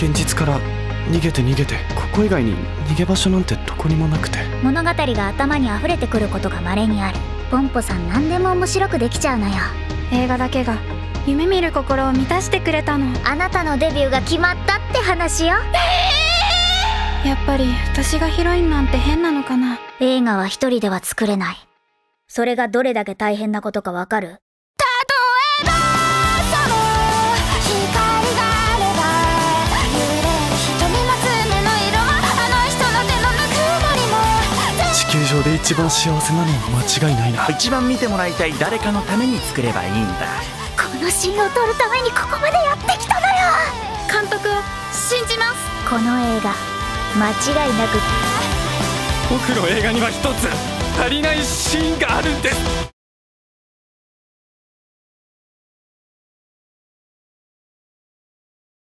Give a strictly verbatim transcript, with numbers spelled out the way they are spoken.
現実から逃げて逃げて、ここ以外に逃げ場所なんてどこにもなくて。 物語が頭に溢れてくることが稀にある。ポンポさん何でも面白くできちゃうのよ。 映画だけが夢見る心を満たしてくれたの。 あなたのデビューが決まったって話よ。 やっぱり私がヒロインなんて変なのかな。 映画は一人では作れない。それがどれだけ大変なことかわかる？ 例えばその光があれば揺れる瞳の爪の色はあの人の手のぬくもりも。 地球上で一番幸せなのは間違いないな。 一番見てもらいたい誰かのために作ればいいんだ。 このシーンを撮るためにここまでやってきたのよ。 監督を信じます。 この映画間違いなく僕の映画には一つ足りないシーンがあるんです。